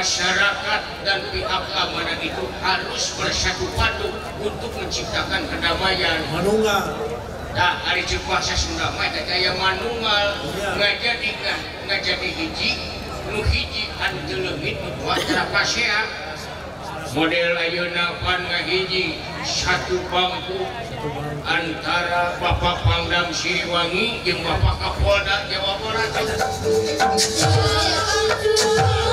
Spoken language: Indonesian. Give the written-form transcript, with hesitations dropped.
masyarakat dan pihak keamanan itu harus bersatu padu untuk menciptakan kedamaian. Manunggal. Nah, hari bahasa Sunda mah kaya manunggal ngajadi hiji nu hiji anu teu leungit nu dua tara pasea. Model ayeuna pan ngahiji satu bangku antara Bapak Pangdam Siliwangi jeung Bapak Kapolda Jawa Barat.